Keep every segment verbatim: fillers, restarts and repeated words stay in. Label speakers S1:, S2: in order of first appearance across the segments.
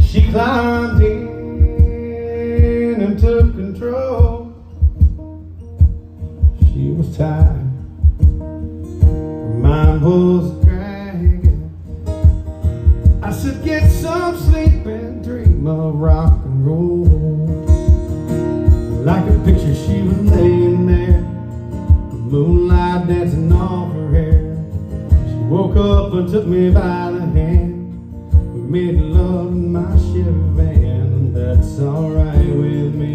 S1: She climbed in and took control. She was tired, her mind was dragging. I said, get some sleep and dream of rock and roll. Like a picture, she was laying there, the moonlight dancing off her hair. She woke up and took me by the hand. We made love in my Chevy van, and that's alright with me.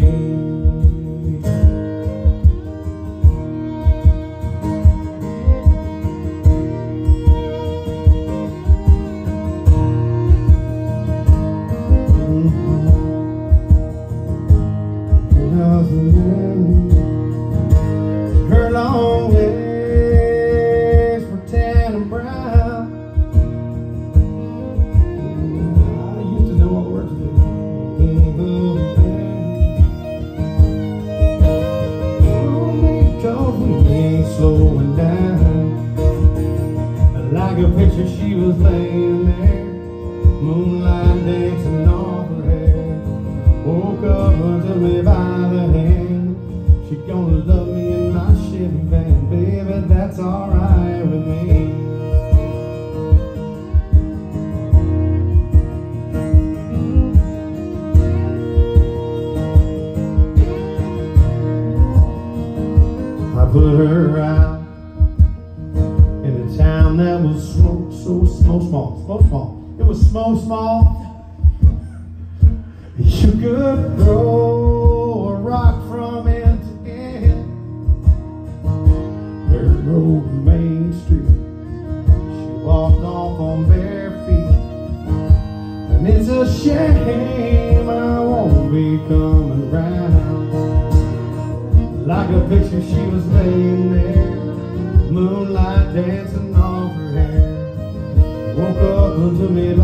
S1: Her long legs were tan and brown. I used to know all the words to this. Because we ain't slowing down. Like a picture, she was laying there, moonlight dancing off her hair. Woke up and took me by the hand. She gonna love me in my Chevy van, baby, that's alright with me. I put her out in a town that was so, so, so small, so small. It was so small. You could throw a rock from end to end. Dirt road, Main Street. She walked off on bare feet. And it's a shame I won't be coming round. Like a picture, she was laying there, moonlight dancing off her hair. Woke up and took me by